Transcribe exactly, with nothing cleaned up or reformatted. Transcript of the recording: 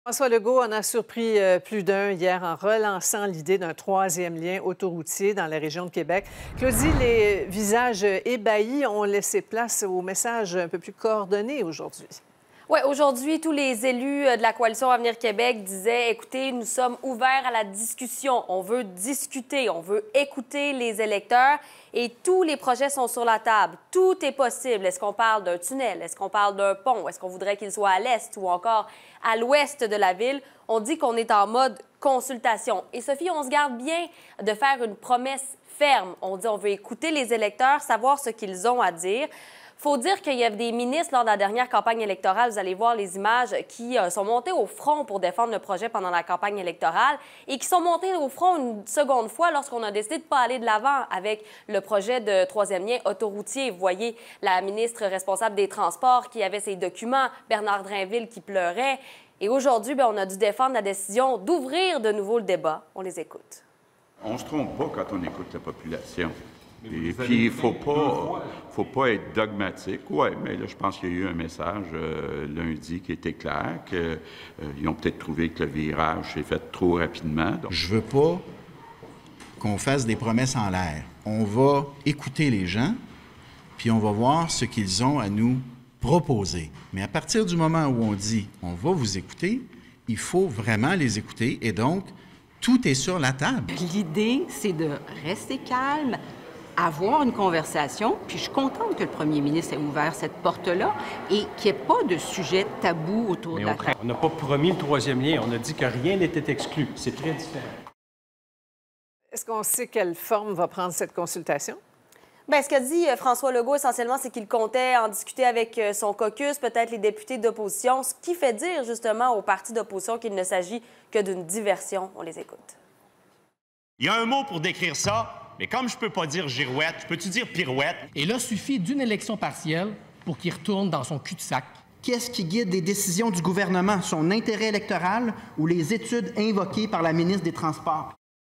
François Legault en a surpris euh, plus d'un hier en relançant l'idée d'un troisième lien autoroutier dans la région de Québec. Claudie, les visages ébahis ont laissé place aux messages un peu plus coordonnés aujourd'hui. Oui, aujourd'hui, tous les élus de la Coalition Avenir Québec disaient, écoutez, nous sommes ouverts à la discussion. On veut discuter, on veut écouter les électeurs et tous les projets sont sur la table. Tout est possible. Est-ce qu'on parle d'un tunnel? Est-ce qu'on parle d'un pont? Est-ce qu'on voudrait qu'il soit à l'est ou encore à l'ouest de la ville? On dit qu'on est en mode consultation. Et Sophie, on se garde bien de faire une promesse ferme. On dit on veut écouter les électeurs, savoir ce qu'ils ont à dire. Il faut dire qu'il y a des ministres lors de la dernière campagne électorale, vous allez voir les images, qui euh, sont montés au front pour défendre le projet pendant la campagne électorale et qui sont montés au front une seconde fois lorsqu'on a décidé de ne pas aller de l'avant avec le projet de troisième lien autoroutier. Vous voyez la ministre responsable des Transports qui avait ses documents, Bernard Drainville qui pleurait. Et aujourd'hui, bien, on a dû défendre la décision d'ouvrir de nouveau le débat. On les écoute. On ne se trompe pas quand on écoute la population. Et puis, il ne faut pas, faut pas être dogmatique. Oui, mais là, je pense qu'il y a eu un message euh, lundi qui était clair, qu'ils euh, ont peut-être trouvé que le virage s'est fait trop rapidement. Donc... Je veux pas qu'on fasse des promesses en l'air. On va écouter les gens, puis on va voir ce qu'ils ont à nous proposer. Mais à partir du moment où on dit « on va vous écouter », il faut vraiment les écouter et donc, tout est sur la table. L'idée, c'est de rester calme, avoir une conversation, puis je suis contente que le premier ministre ait ouvert cette porte-là et qu'il n'y ait pas de sujet tabou autour Mais de la table. On n'a pas promis le troisième lien, on a dit que rien n'était exclu. C'est très différent. Est-ce qu'on sait quelle forme va prendre cette consultation? Bien, ce qu'a dit François Legault, essentiellement, c'est qu'il comptait en discuter avec son caucus, peut-être les députés d'opposition, ce qui fait dire, justement, aux partis d'opposition qu'il ne s'agit que d'une diversion. On les écoute. Il y a un mot pour décrire ça, mais comme je peux pas dire girouette, je peux-tu dire pirouette? Et là, suffit d'une élection partielle pour qu'il retourne dans son cul-de-sac. Qu'est-ce qui guide les décisions du gouvernement? Son intérêt électoral ou les études invoquées par la ministre des Transports?